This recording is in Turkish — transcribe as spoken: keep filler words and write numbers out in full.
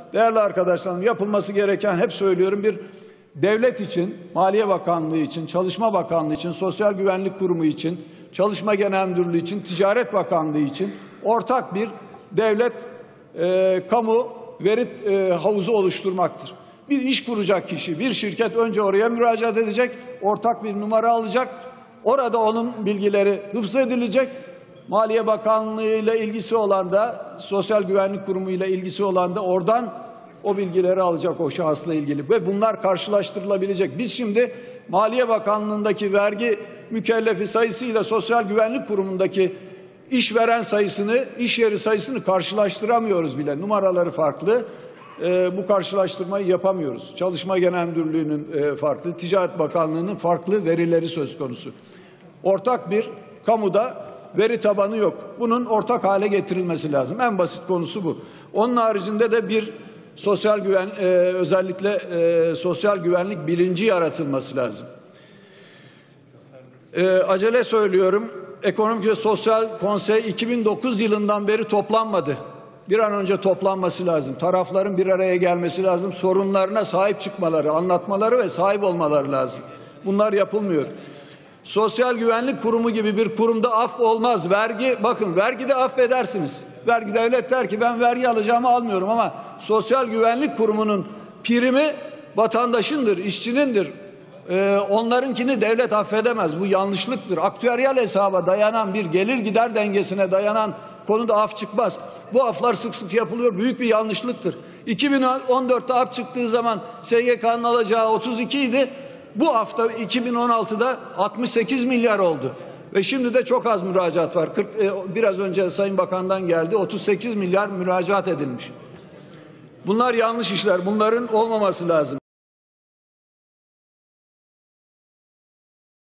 değerli arkadaşlarım, yapılması gereken, hep söylüyorum, bir devlet için, Maliye Bakanlığı için, Çalışma Bakanlığı için, Sosyal Güvenlik Kurumu için, Çalışma Genel Müdürlüğü için, Ticaret Bakanlığı için ortak bir devlet e, kamu veri e, havuzu oluşturmaktır. Bir iş kuracak kişi, bir şirket önce oraya müracaat edecek, ortak bir numara alacak, orada onun bilgileri hıfz edilecek. Maliye Bakanlığı ile ilgisi olan da, Sosyal Güvenlik Kurumu ile ilgisi olan da oradan o bilgileri alacak o şahısla ilgili ve bunlar karşılaştırılabilecek. Biz şimdi Maliye Bakanlığı'ndaki vergi mükellefi sayısıyla Sosyal Güvenlik Kurumu'ndaki işveren sayısını, iş yeri sayısını karşılaştıramıyoruz bile. Numaraları farklı. E, bu karşılaştırmayı yapamıyoruz. Çalışma Genel Müdürlüğü'nün e, farklı, Ticaret Bakanlığı'nın farklı verileri söz konusu. Ortak bir kamuda veri tabanı yok. Bunun ortak hale getirilmesi lazım. En basit konusu bu. Onun haricinde de bir sosyal güven, e, özellikle e, sosyal güvenlik bilinci yaratılması lazım. E, acele söylüyorum. Ekonomik ve Sosyal Konsey iki bin dokuz yılından beri toplanmadı. Bir an önce toplanması lazım. Tarafların bir araya gelmesi lazım. Sorunlarına sahip çıkmaları, anlatmaları ve sahip olmaları lazım. Bunlar yapılmıyor. Sosyal Güvenlik Kurumu gibi bir kurumda af olmaz. Vergi, bakın, vergide affedersiniz. Vergi, devlet der ki ben vergi alacağımı almıyorum, ama Sosyal Güvenlik Kurumu'nun primi vatandaşındır, işçinindir. Ee, onlarınkini devlet affedemez. Bu yanlışlıktır. Aktüeryal hesaba dayanan, bir gelir gider dengesine dayanan konuda af çıkmaz. Bu aflar sık sık yapılıyor. Büyük bir yanlışlıktır. iki bin on dörtte af çıktığı zaman S G K'nın alacağı otuz iki idi. Bu hafta iki bin on altıda altmış sekiz milyar oldu. Ve şimdi de çok az müracaat var. kırk, biraz önce Sayın Bakan'dan geldi. otuz sekiz milyar müracaat edilmiş. Bunlar yanlış işler. Bunların olmaması lazım.